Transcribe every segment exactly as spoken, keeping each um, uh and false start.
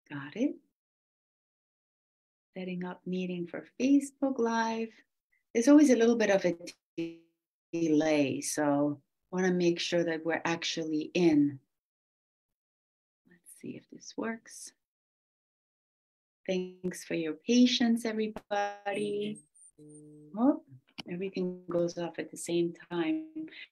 Got it. Setting up meeting for Facebook Live. There's always a little bit of a delay, so want to make sure that we're actually in. Let's see if this works. Thanks for your patience, everybody. Oh, everything goes off at the same time.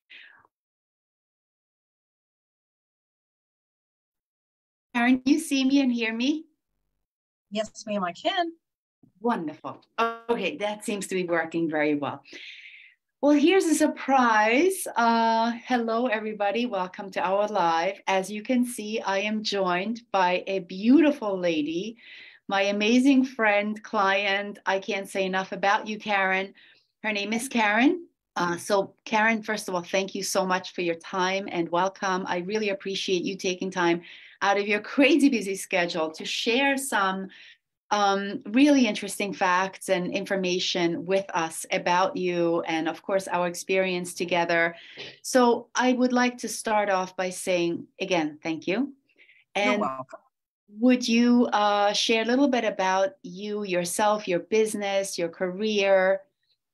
Karen, you see me and hear me? Yes, ma'am, I can. Wonderful. Okay, that seems to be working very well. Well, here's a surprise. Uh, hello, everybody. Welcome to our live. As you can see, I am joined by a beautiful lady, my amazing friend, client. I can't say enough about you, Karen. Her name is Karen. Uh, so, Karen, first of all, thank you so much for your time and welcome. I really appreciate you taking time out of your crazy busy schedule to share some um, really interesting facts and information with us about you and, of course, our experience together. So I would like to start off by saying, again, thank you. You're And welcome. would you uh, share a little bit about you, yourself, your business, your career?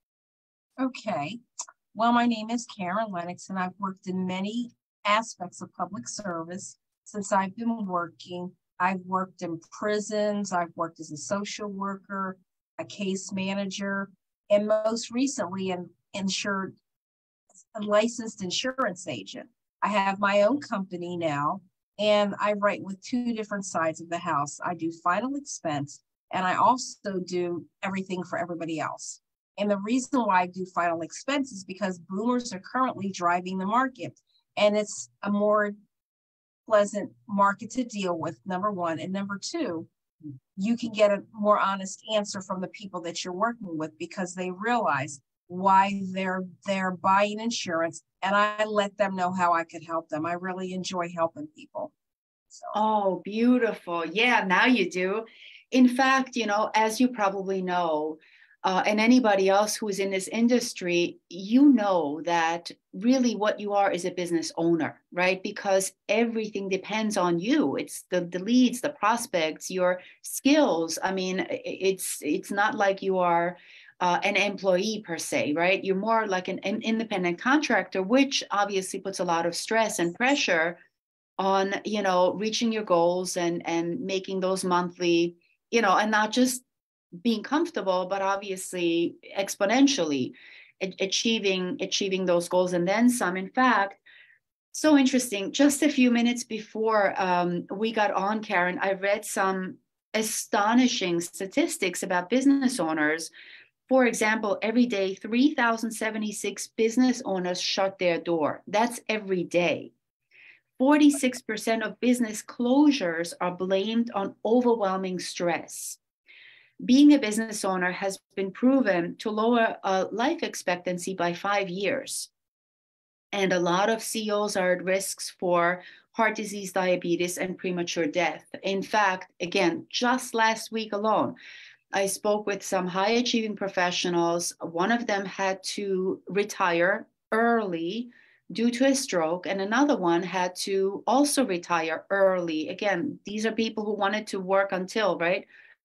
Okay. Well, my name is Karen Lennox, and I've worked in many aspects of public service since I've been working. I've worked in prisons, I've worked as a social worker, a case manager, and most recently an insured, a licensed insurance agent. I have my own company now, and I write with two different sides of the house. I do final expense, and I also do everything for everybody else. And the reason why I do final expense is because boomers are currently driving the market, and it's a more pleasant market to deal with, number one. And number two, you can get a more honest answer from the people that you're working with because they realize why they're they're buying insurance, and I let them know how I could help them. I really enjoy helping people. So. Oh, beautiful. Yeah, now you do. In fact, you know, as you probably know, uh, and anybody else who is in this industry, you know that really what you are is a business owner, right? Because everything depends on you. It's the, the leads, the prospects, your skills. I mean, it's it's not like you are uh, an employee per se, right? You're more like an, an independent contractor, which obviously puts a lot of stress and pressure on, you know, reaching your goals and and making those monthly, you know, and not just being comfortable, but obviously exponentially achieving achieving those goals and then some. In fact, so interesting. Just a few minutes before um, we got on, Karen, I read some astonishing statistics about business owners. For example, every day, three thousand seventy-six business owners shut their door. That's every day. forty-six percent of business closures are blamed on overwhelming stress. Being a business owner has been proven to lower uh, life expectancy by five years. And a lot of C E Os are at risks for heart disease, diabetes, and premature death. In fact, again, just last week alone, I spoke with some high achieving professionals. One of them had to retire early due to a stroke, and another one had to also retire early. Again, these are people who wanted to work until, right?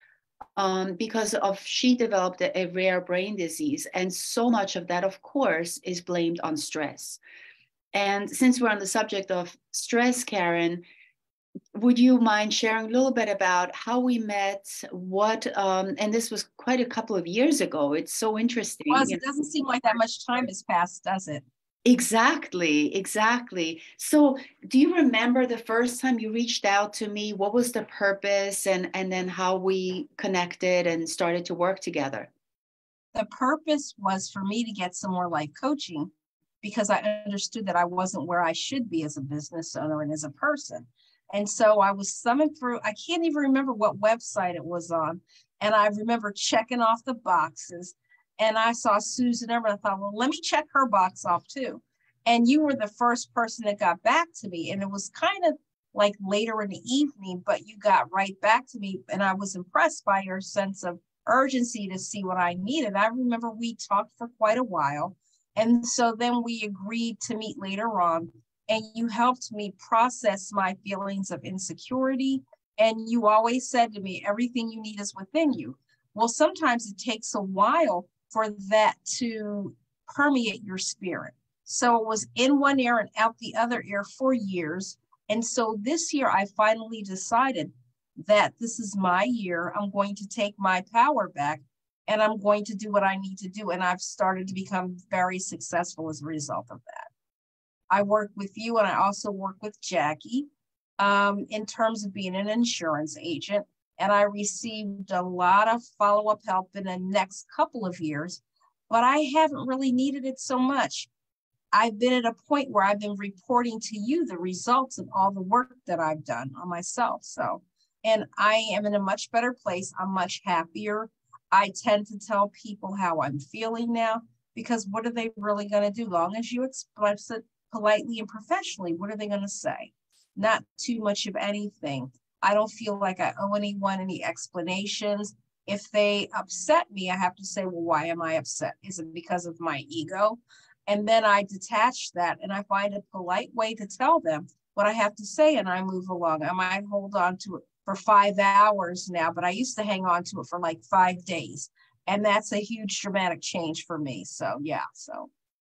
Um, because of she developed a, a rare brain disease. And so much of that, of course, is blamed on stress. And since we're on the subject of stress, Karen, would you mind sharing a little bit about how we met, what, um, and this was quite a couple of years ago. It's so interesting. Well, You it doesn't seem like that much time has passed, does it? Exactly, exactly. So, do you remember the first time you reached out to me? What was the purpose and and then how we connected and started to work together? The purpose was for me to get some more life coaching because I understood that I wasn't where I should be as a business owner and as a person. And so I was thumbing through, I can't even remember what website it was on. And I remember checking off the boxes. And I saw Susan Ever. I thought, well, let me check her box off too. And you were the first person that got back to me. And it was kind of like later in the evening, but you got right back to me. And I was impressed by your sense of urgency to see what I needed. I remember we talked for quite a while. And so then we agreed to meet later on. And you helped me process my feelings of insecurity And you always said to me, everything you need is within you. Well, sometimes it takes a while for that to permeate your spirit. So it was in one ear and out the other ear for years. And so this year I finally decided that this is my year. I'm going to take my power back and I'm going to do what I need to do. And I've started to become very successful as a result of that. I work with you and I also work with Jackie um, in terms of being an insurance agent. And I received a lot of follow-up help in the next couple of years, but I haven't really needed it so much. I've been at a point where I've been reporting to you the results of all the work that I've done on myself. So, and I am in a much better place. I'm much happier. I tend to tell people how I'm feeling now, because what are they really going to do? Long as you express it politely and professionally, what are they going to say? Not too much of anything. I don't feel like I owe anyone any explanations. If they upset me, I have to say, well, why am I upset? Is it because of my ego? And then I detach that and I find a polite way to tell them what I have to say and I move along. I might hold on to it for five hours now, but I used to hang on to it for like five days. And that's a huge dramatic change for me. So yeah, so.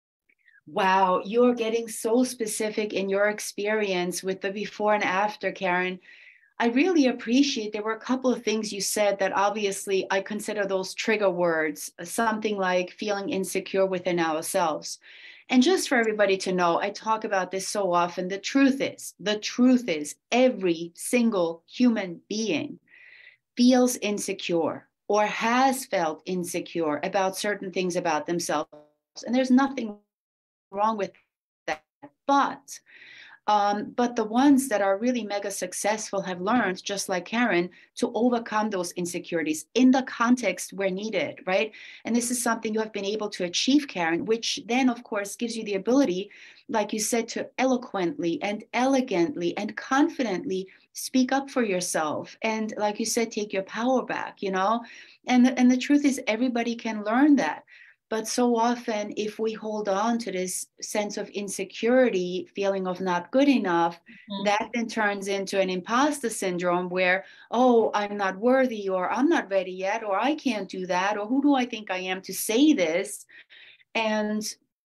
Wow, you're getting so specific in your experience with the before and after, Karen. I really appreciate, there were a couple of things you said that obviously I consider those trigger words, something like feeling insecure within ourselves. And just for everybody to know, I talk about this so often. The truth is, the truth is every single human being feels insecure or has felt insecure about certain things about themselves. And there's nothing wrong with that. But Um, but the ones that are really mega successful have learned, just like Karen, to overcome those insecurities in the context where needed, right? And this is something you have been able to achieve, Karen, which then, of course, gives you the ability, like you said, to eloquently and elegantly and confidently speak up for yourself. And like you said, take your power back, you know? And the, and the truth is, everybody can learn that. But so often, if we hold on to this sense of insecurity, feeling of not good enough, mm-hmm. that then turns into an imposter syndrome where, oh, I'm not worthy, or I'm not ready yet, or I can't do that, or who do I think I am to say this? And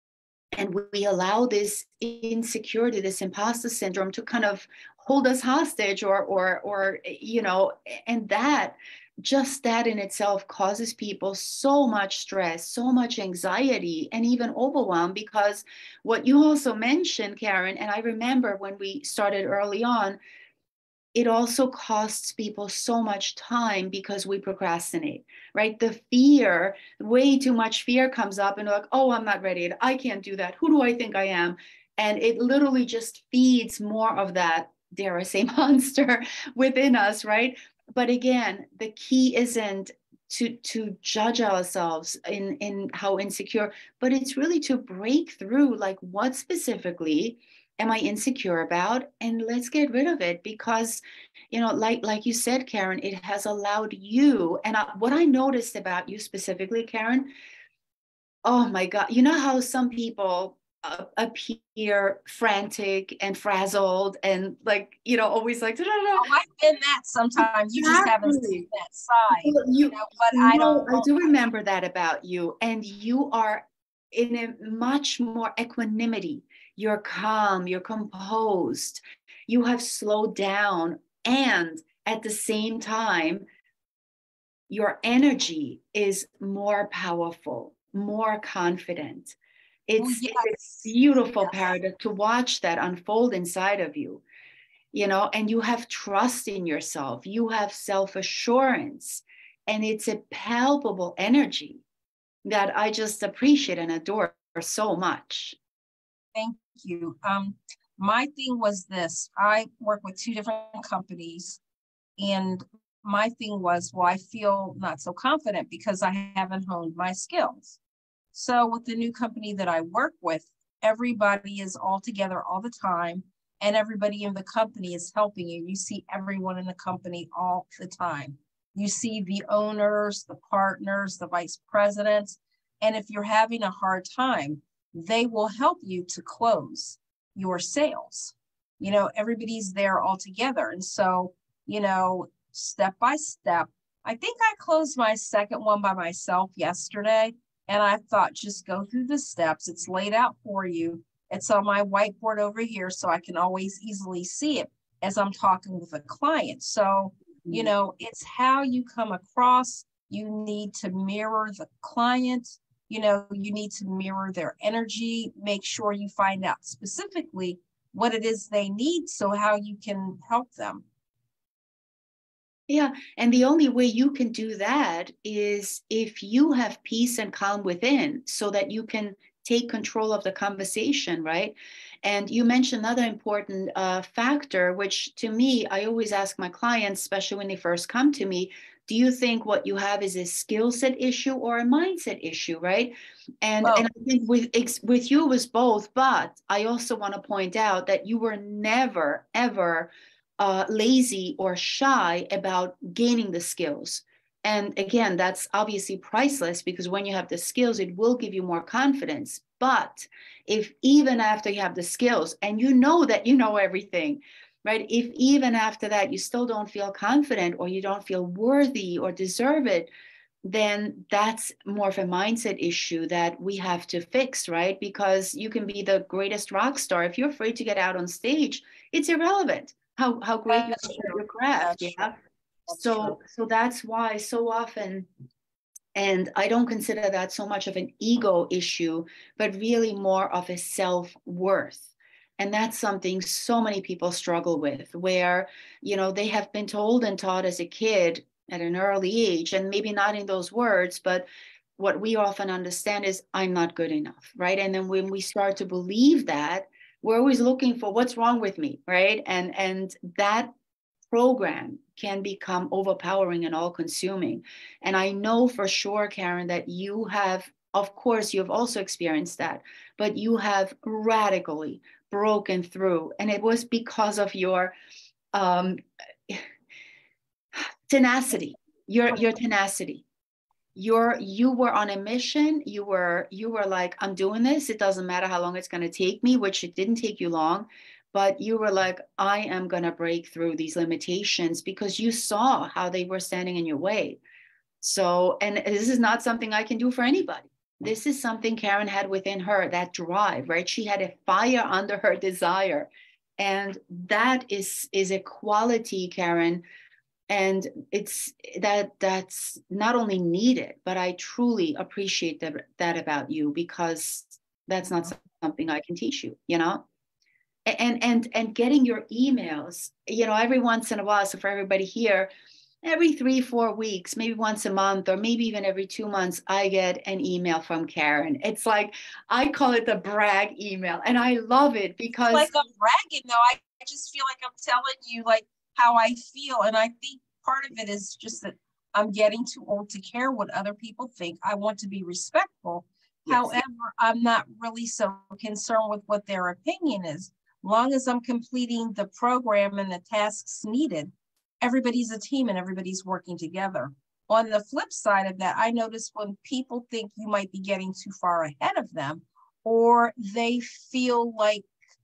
and we allow this insecurity, this imposter syndrome to kind of hold us hostage, or, or, or, you know, and that, just that in itself causes people so much stress, so much anxiety, and even overwhelm. Because what you also mentioned, Karen, and I remember when we started early on, it also costs people so much time because we procrastinate, right? The fear, way too much fear comes up and like, oh, I'm not ready. I can't do that. Who do I think I am? And it literally just feeds more of that, dare I say, monster within us, right? But again, the key isn't to, to judge ourselves in, in how insecure, but it's really to break through, like, what specifically am I insecure about? And let's get rid of it, because, you know, like, like you said, Karen, it has allowed you, and I, what I noticed about you specifically, Karen, oh my God, you know how some people uh, appear frantic and frazzled and like, you know, always like, oh, I've been that sometimes. You just haven't seen that side, you, you know, but no, I don't. I do remember that about you. And you are in a much more equanimity. You're calm, you're composed, you have slowed down, and at the same time, your energy is more powerful, more confident. It's, oh, yes. it's a beautiful yes. paradox to watch that unfold inside of you, you know, and you have trust in yourself, you have self-assurance, and it's a palpable energy that I just appreciate and adore so much. Thank you. Um, my thing was this, I work with two different companies, and my thing was, well, I feel not so confident because I haven't honed my skills. So with the new company that I work with, everybody is all together all the time, and everybody in the company is helping you. You see everyone in the company all the time. You see the owners, the partners, the vice presidents, and if you're having a hard time, they will help you to close your sales. You know, everybody's there all together. And so you know, step by step. I think I closed my second one by myself yesterday, and I thought, just go through the steps. It's laid out for you. It's on my whiteboard over here, so I can always easily see it as I'm talking with a client. So, you know, it's how you come across. You need to mirror the client. You know, you need to mirror their energy. Make sure you find out specifically what it is they need, so how you can help them. Yeah, and the only way you can do that is if you have peace and calm within, so that you can take control of the conversation, right? And you mentioned another important uh, factor, which to me, I always ask my clients, especially when they first come to me, do you think what you have is a skill set issue or a mindset issue, right? And, Well, and I think with, with you it was both, but I also want to point out that you were never, ever uh, lazy or shy about gaining the skills. And again, that's obviously priceless, because when you have the skills, it will give you more confidence. But if even after you have the skills and you know that you know everything, right? If even after that you still don't feel confident, or you don't feel worthy or deserve it, then that's more of a mindset issue that we have to fix, right? Because you can be the greatest rock star. If you're afraid to get out on stage, it's irrelevant how, how great you that's are at true. your craft. That's Yeah. true. That's So, true. so that's why so often, and I don't consider that so much of an ego issue, but really more of a self-worth. And that's something so many people struggle with, where, you know, they have been told and taught as a kid at an early age, and maybe not in those words, but what we often understand is, I'm not good enough, right? And then when we start to believe that, we're always looking for what's wrong with me, right? And and that program can become overpowering and all consuming. And I know for sure, Karen, that you have, of course, you have also experienced that, but you have radically broken through. And it was because of your um, tenacity, your, your tenacity. You're, you were on a mission. You were, you were like, I'm doing this. It doesn't matter how long it's going to take me, which it didn't take you long. But you were like, I am going to break through these limitations, because you saw how they were standing in your way. So, and this is not something I can do for anybody. This is something Karen had within her, that drive, right? She had a fire under her desire. And that is, is a quality, Karen. And it's that that's not only needed, but I truly appreciate that, that about you, because that's not something I can teach you, you know? And and and getting your emails, you know, every once in a while. So for everybody here, every three, four weeks, maybe once a month, or maybe even every two months, I get an email from Karen. It's like, I call it the brag email. And I love it It's because like I'm bragging though. I just feel like I'm telling you like how I feel. And I think part of it is just that I'm getting too old to care what other people think. I want to be respectful. yes. However, I'm not really so concerned with what their opinion is. Long as I'm completing the program and the tasks needed, everybody's a team and everybody's working together. On the flip side of that, I notice when people think you might be getting too far ahead of them, or they feel like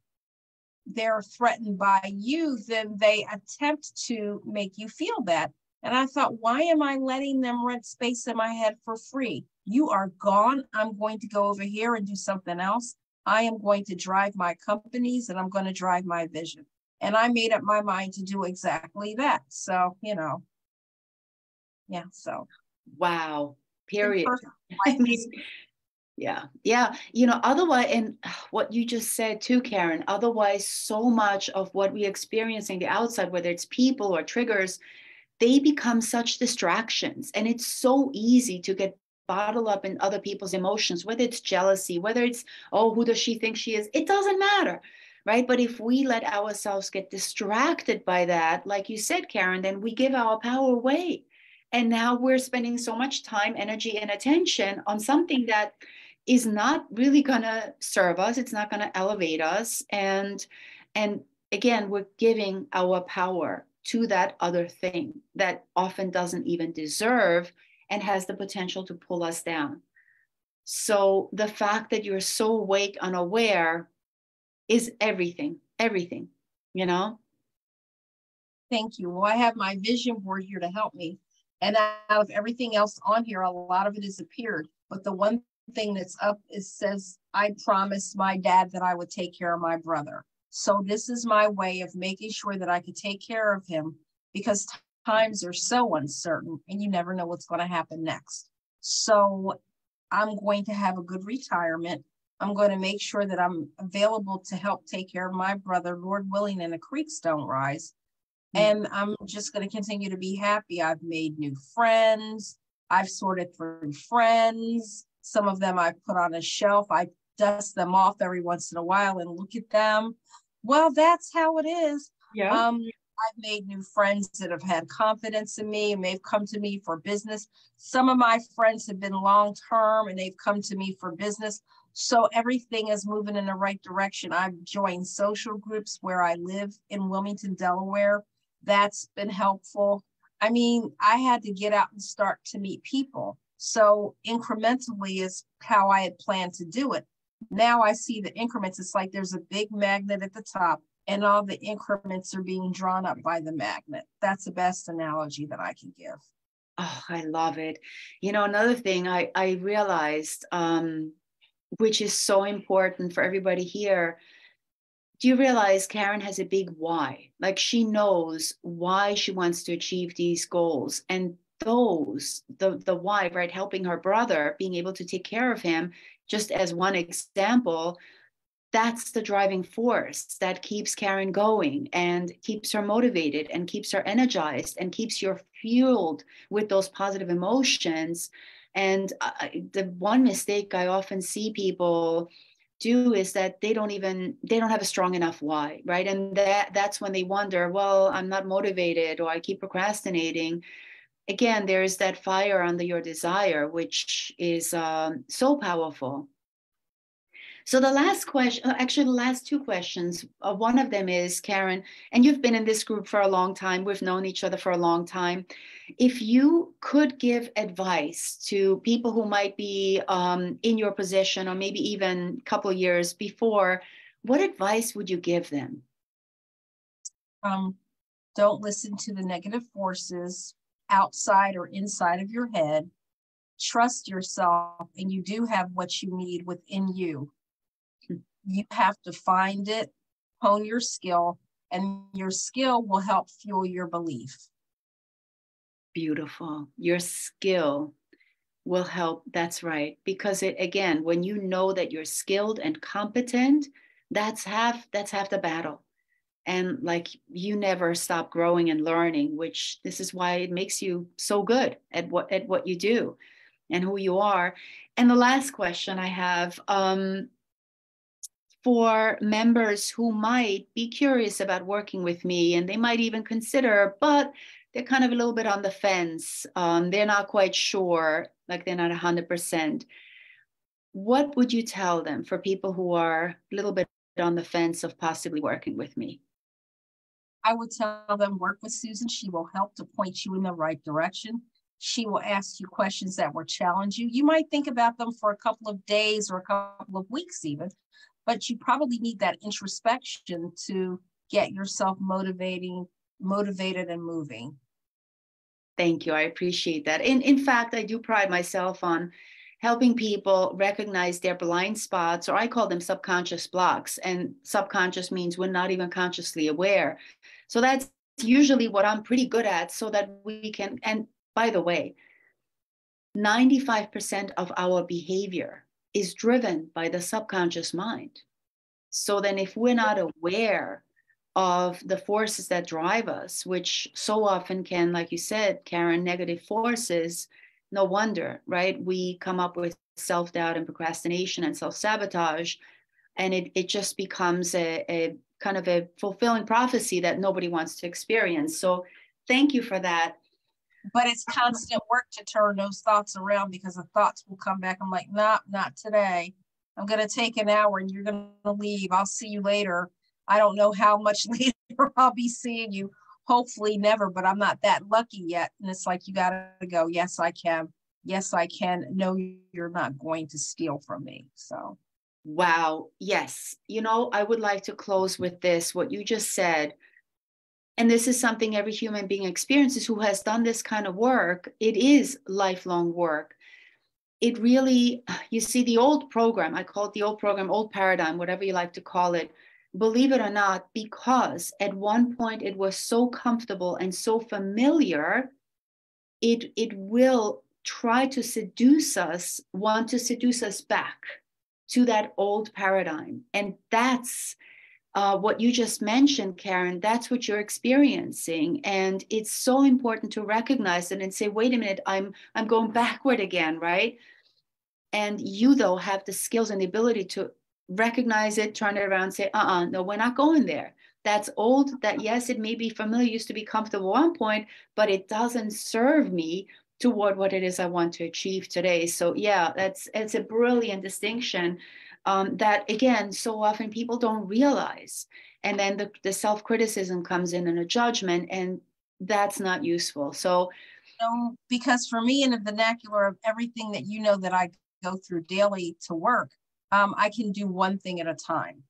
they're threatened by you, then they attempt to make you feel bad. And I thought, why am I letting them rent space in my head for free? You are gone. I'm going to go over here and do something else. I am going to drive my companies and I'm going to drive my vision. And I made up my mind to do exactly that. So, you know, yeah, so. Wow, period. I Life mean, is yeah, yeah. You know, otherwise, and what you just said too, Karen, otherwise, so much of what we experience in the outside, whether it's people or triggers, they become such distractions. And it's so easy to get bottled up in other people's emotions, whether it's jealousy, whether it's, oh, who does she think she is? It doesn't matter, right? But if we let ourselves get distracted by that, like you said, Karen, then we give our power away. And now we're spending so much time, energy, and attention on something that is not really going to serve us. It's not going to elevate us. And, and again, we're giving our power to that other thing that often doesn't even deserve and has the potential to pull us down. So the fact that you're so awake, unaware is everything, everything, you know? Thank you. Well, I have my vision board here to help me. And out of everything else on here, a lot of it has appeared. But the one thing that's up is says, I promised my dad that I would take care of my brother. So this is my way of making sure that I could take care of him, because times are so uncertain and you never know what's going to happen next. So I'm going to have a good retirement. I'm going to make sure that I'm available to help take care of my brother, Lord willing, and the creeks don't rise. And I'm just going to continue to be happy. I've made new friends. I've sorted through friends. Some of them I've put on a shelf. I dust them off every once in a while and look at them. Well, that's how it is. Yeah. Um, I've made new friends that have had confidence in me, and they've come to me for business. Some of my friends have been long-term and they've come to me for business. So everything is moving in the right direction. I've joined social groups where I live in Wilmington, Delaware. That's been helpful. I mean, I had to get out and start to meet people. So incrementally is how I had planned to do it. Now I see the increments. It's like there's a big magnet at the top and all the increments are being drawn up by the magnet. That's the best analogy that I can give. Oh, I love it. You know, another thing I, I realized, um, which is so important for everybody here. Do you realize Karen has a big why? Like, she knows why she wants to achieve these goals. And those, the, the why, right? Helping her brother, being able to take care of him, just as one example, that's the driving force that keeps Karen going and keeps her motivated and keeps her energized and keeps her fueled with those positive emotions. And uh, the one mistake I often see people do is that they don't even they don't have a strong enough why, right? And that that's when they wonder, well, I'm not motivated, or I keep procrastinating. Again, there's that fire under your desire, which is um, so powerful. So the last question, actually the last two questions, uh, one of them is, Karen, and you've been in this group for a long time, we've known each other for a long time. If you could give advice to people who might be um, in your position, or maybe even a couple of years before, what advice would you give them? Um, don't listen to the negative forces outside or inside of your head. Trust yourself, and you do have what you need within you. You have to find it, hone your skill, and your skill will help fuel your belief. Beautiful. Your skill will help. That's right. Because it, again, when you know that you're skilled and competent, that's half, that's half the battle. And like, you never stop growing and learning, which this is why it makes you so good at what, at what you do and who you are. And the last question I have, um, for members who might be curious about working with me, and they might even consider, but they're kind of a little bit on the fence. Um, they're not quite sure, like they're not one hundred percent. What would you tell them for people who are a little bit on the fence of possibly working with me? I would tell them, work with Susan. She will help to point you in the right direction. She will ask you questions that will challenge you. You might think about them for a couple of days or a couple of weeks even, but you probably need that introspection to get yourself motivating, motivated and moving. Thank you. I appreciate that. In, in fact, I do pride myself on helping people recognize their blind spots, or I call them subconscious blocks. And subconscious means we're not even consciously aware. So that's usually what I'm pretty good at, so that we can, and by the way, ninety-five percent of our behavior is driven by the subconscious mind. So then if we're not aware of the forces that drive us, which so often can, like you said, Karen, negative forces, no wonder, right? We come up with self-doubt and procrastination and self-sabotage, and it, it just becomes a, a kind of a fulfilling prophecy that nobody wants to experience. So thank you for that. But it's constant work to turn those thoughts around, because the thoughts will come back. I'm like, nah, not today. I'm going to take an hour and you're going to leave. I'll see you later. I don't know how much later I'll be seeing you. Hopefully never, but I'm not that lucky yet. And it's like, you got to go. Yes, I can. Yes, I can. No, you're not going to steal from me. So. Wow. Yes. You know, I would like to close with this, what you just said. and this is something every human being experiences who has done this kind of work. It is lifelong work. It really, you see, the old program, I call it the old program, old paradigm, whatever you like to call it, believe it or not, because at one point it was so comfortable and so familiar, it, it will try to seduce us, want to seduce us back to that old paradigm. And that's uh, what you just mentioned, Karen. That's what you're experiencing. And it's so important to recognize it and say, wait a minute, I'm, I'm going backward again, right? And you, though, have the skills and the ability to recognize it, turn it around, say, uh-uh, no, we're not going there. That's old. That, yes, it may be familiar, used to be comfortable at one point, but it doesn't serve me toward what it is I want to achieve today. So yeah, that's it's a brilliant distinction um, that, again, so often people don't realize. And then the, the self-criticism comes in and a judgment, and that's not useful. So no, because for me, in the vernacular of everything that you know that I go through daily to work, um, I can do one thing at a time.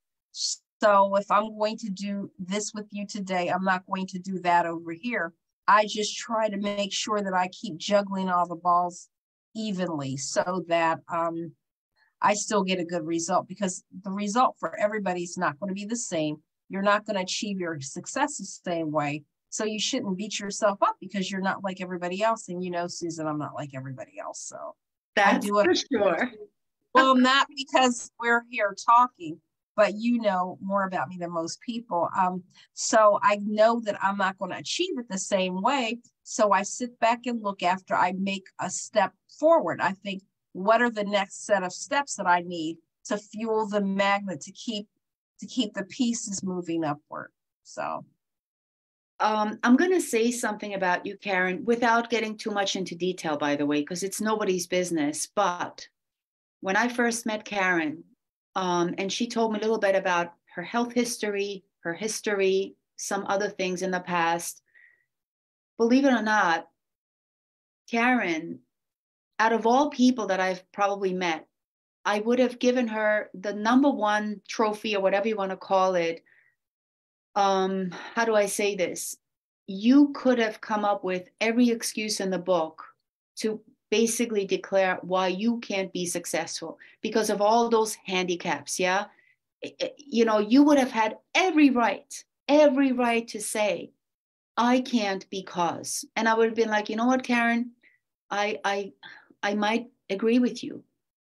So if I'm going to do this with you today, I'm not going to do that over here. I just try to make sure that I keep juggling all the balls evenly so that um, I still get a good result, because the result for everybody is not going to be the same. You're not going to achieve your success the same way. So you shouldn't beat yourself up because you're not like everybody else. And you know, Susan, I'm not like everybody else. So that's I do it for sure. Well, not because we're here talking, but you know more about me than most people. Um, so I know that I'm not going to achieve it the same way. So I sit back and look after I make a step forward. I think, what are the next set of steps that I need to fuel the magnet to keep to keep the pieces moving upward? So um, I'm going to say something about you, Karen, without getting too much into detail, by the way, because it's nobody's business. But when I first met Karen, um, and she told me a little bit about her health history, her history, some other things in the past, believe it or not, Karen, out of all people that I've probably met, I would have given her the number one trophy, or whatever you want to call it. Um, how do I say this? You could have come up with every excuse in the book to basically declare why you can't be successful because of all those handicaps. Yeah. You know, you would have had every right, every right to say, I can't because, and I would have been like, you know what, Karen, I, I, I might agree with you,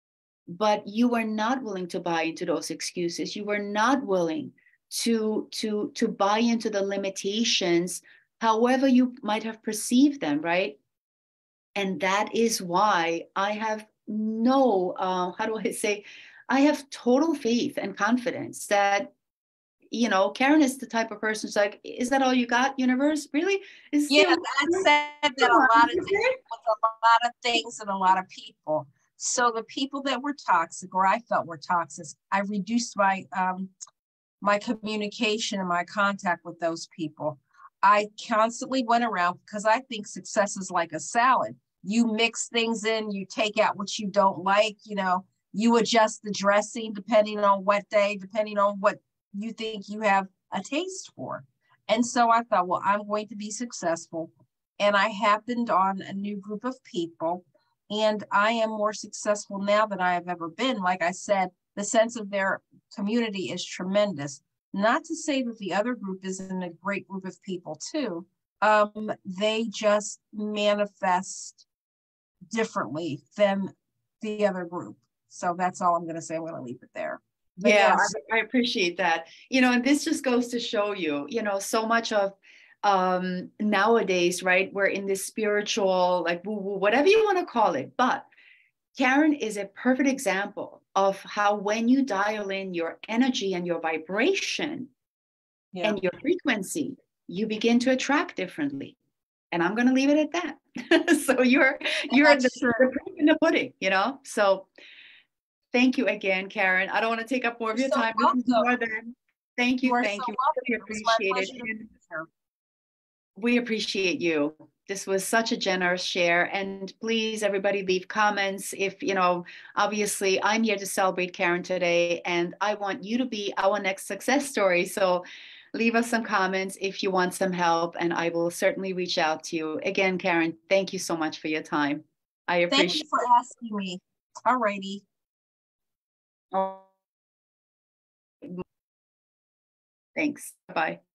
but you were not willing to buy into those excuses. You were not willing to, to, to buy into the limitations, however you might have perceived them, right? And that is why I have no, uh, how do I say, I have total faith and confidence that, you know, Karen is the type of person who's like, is that all you got, universe? Really? Is yeah, that said that a lot of things with a lot of things and a lot of people. So the people that were toxic, or I felt were toxic, I reduced my um, my communication and my contact with those people. I constantly went around, because I think success is like a salad. You mix things in, you take out what you don't like, you know, you adjust the dressing depending on what day, depending on what you think you have a taste for. And so I thought, well, I'm going to be successful. And I happened on a new group of people, and I am more successful now than I have ever been. Like I said, the sense of their community is tremendous. Not to say that the other group isn't a great group of people too. Um, they just manifest differently than the other group. So that's all I'm going to say. I'm going to leave it there. But yeah, yes. I, I appreciate that. You know, and this just goes to show you, you know, so much of um, nowadays, right? We're in this spiritual, like woo woo, whatever you want to call it. But Karen is a perfect example of how when you dial in your energy and your vibration yeah. and your frequency, you begin to attract differently. And I'm going to leave it at that. So you're you're the, the proof in the pudding, you know. So thank you again, Karen. I don't want to take up more of your so time. More than, thank you, you thank so you. We appreciate it. We appreciate you. This was such a generous share. And please, everybody, leave comments. If, you know, obviously I'm here to celebrate Karen today, and I want you to be our next success story. So leave us some comments if you want some help, and I will certainly reach out to you. Again, Karen, thank you so much for your time. I appreciate it. Thank you for asking me. All righty. Oh, thanks. Bye.